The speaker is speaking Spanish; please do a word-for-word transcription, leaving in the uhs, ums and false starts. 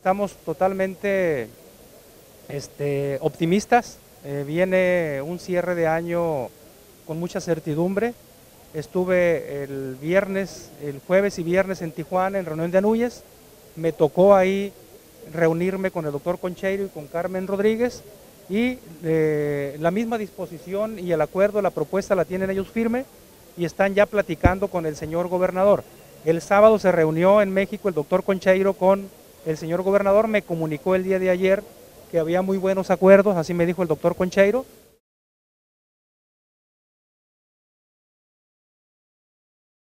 Estamos totalmente este, optimistas. Eh, viene un cierre de año con mucha certidumbre. Estuve el viernes, el jueves y viernes en Tijuana en reunión de Anuyes. Me tocó ahí reunirme con el doctor Concheiro y con Carmen Rodríguez y eh, la misma disposición y el acuerdo, la propuesta la tienen ellos firme y están ya platicando con el señor gobernador. El sábado se reunió en México el doctor Concheiro con el señor gobernador, me comunicó el día de ayer que había muy buenos acuerdos, así me dijo el doctor Concheiro,